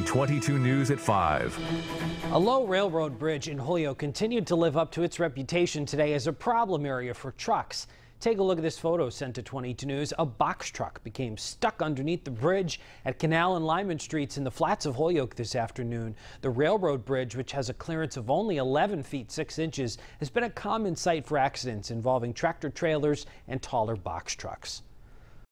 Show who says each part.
Speaker 1: 22 News at 5.
Speaker 2: A low railroad bridge in Holyoke continued to live up to its reputation today as a problem area for trucks. Take a look at this photo sent to 22 News. A box truck became stuck underneath the bridge at Canal and Lyman Streets in the flats of Holyoke this afternoon. The railroad bridge, which has a clearance of only 11 feet 6 inches, has been a common sight for accidents involving tractor trailers and taller box trucks.